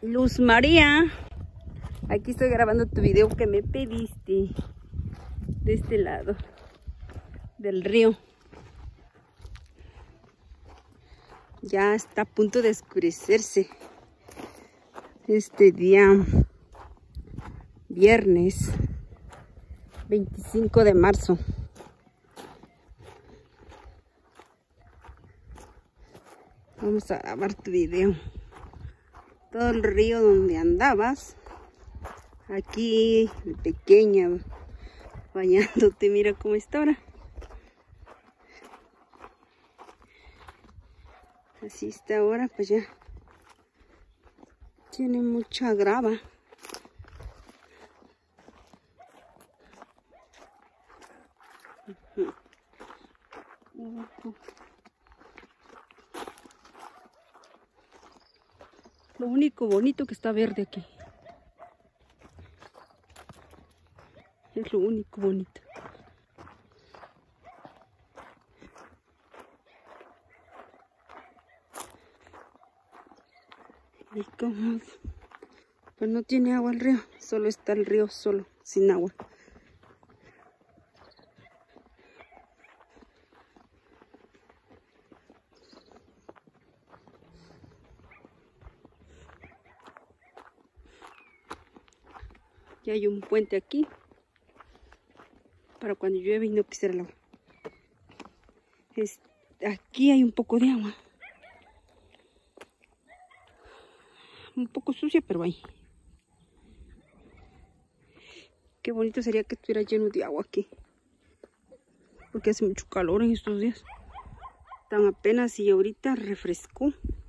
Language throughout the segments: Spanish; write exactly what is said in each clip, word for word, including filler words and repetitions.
Luz María, aquí estoy grabando tu video que me pediste de este lado del río. Ya está a punto de oscurecerse este día viernes veinticinco de marzo. Vamos a grabar tu video. Todo el río donde andabas. Aquí, pequeña, bañándote. Mira cómo está ahora. Así está ahora, pues ya. Tiene mucha grava. Lo único bonito que está verde aquí. Es lo único bonito. Y como pues no tiene agua el río, solo está el río solo, sin agua. Y hay un puente aquí para cuando llueve y no pisar el agua. Es, aquí hay un poco de agua. Un poco sucia, pero ahí. Qué bonito sería que estuviera lleno de agua aquí. Porque hace mucho calor en estos días. Tan apenas y ahorita refrescó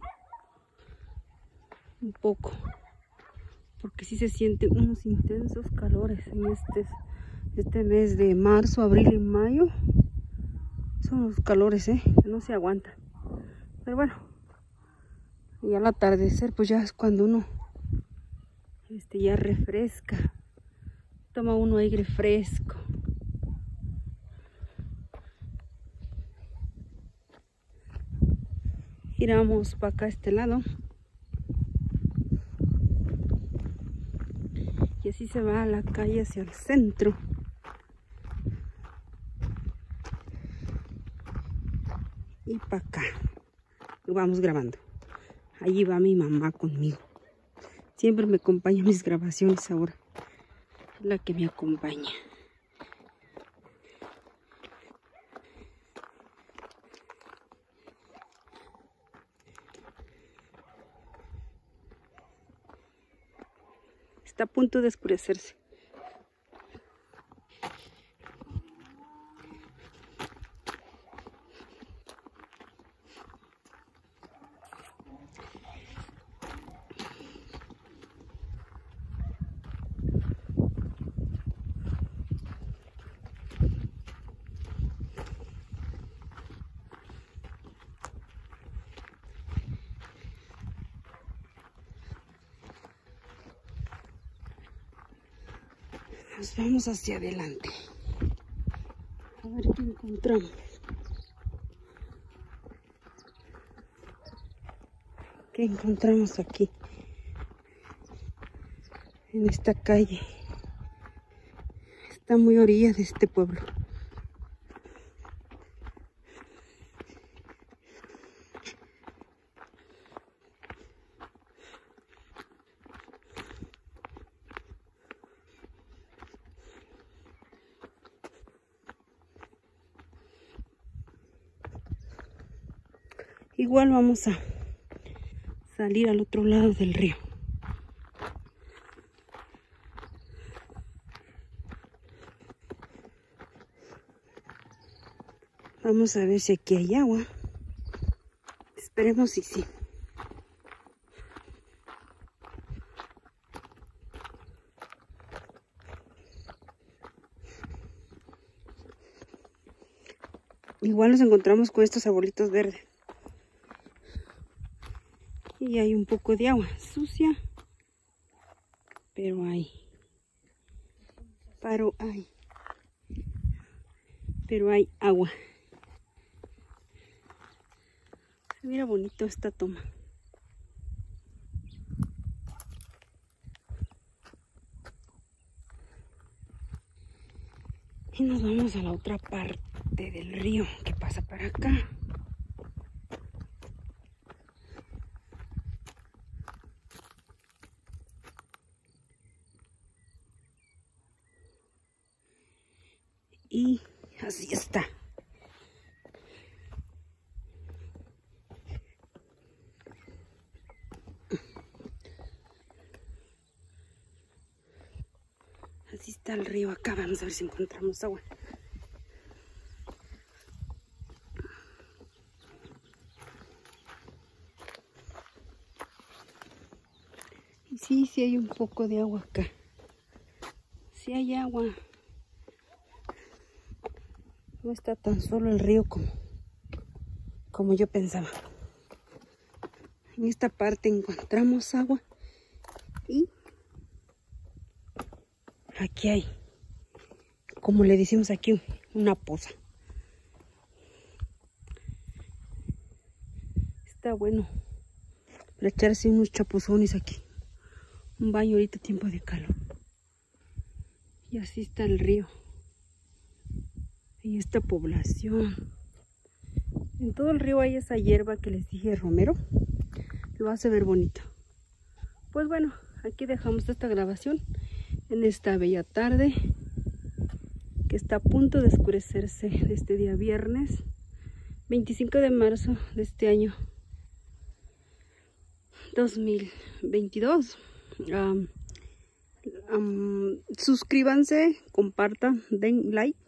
un poco. Porque sí se sienten unos intensos calores en este, este mes de marzo, abril y mayo. Son los calores, ¿eh? Que no se aguantan. Pero bueno, y al atardecer pues ya es cuando uno este, ya refresca. Toma uno aire fresco. Giramos para acá a este lado. Y así se va a la calle hacia el centro. Y para acá. Y vamos grabando. Allí va mi mamá conmigo. Siempre me acompaña en mis grabaciones ahora. Es la que me acompaña. Está a punto de oscurecerse. Nos vamos hacia adelante. A ver qué encontramos. ¿Qué encontramos aquí? En esta calle. Está muy a orilla de este pueblo. Igual vamos a salir al otro lado del río. Vamos a ver si aquí hay agua. Esperemos si sí. Igual nos encontramos con estos arbolitos verdes. Y hay un poco de agua sucia. Pero hay. Pero hay. Pero hay agua. Se mira bonito esta toma. Y nos vamos a la otra parte del río que pasa para acá. Y así está. Así está el río acá. Vamos a ver si encontramos agua. Y sí, sí hay un poco de agua acá. Sí hay agua. No está tan solo el río como, como yo pensaba. En esta parte encontramos agua. Y aquí hay, como le decimos aquí, una poza. Está bueno para echarse unos chapuzones aquí. Un baño ahorita, tiempo de calor. Y así está el río. Y esta población. En todo el río hay esa hierba que les dije, romero. Lo hace ver bonito. Pues bueno, aquí dejamos esta grabación en esta bella tarde que está a punto de oscurecerse de este día viernes veinticinco de marzo de este año dos mil veintidós. Um, um, suscríbanse, compartan, den like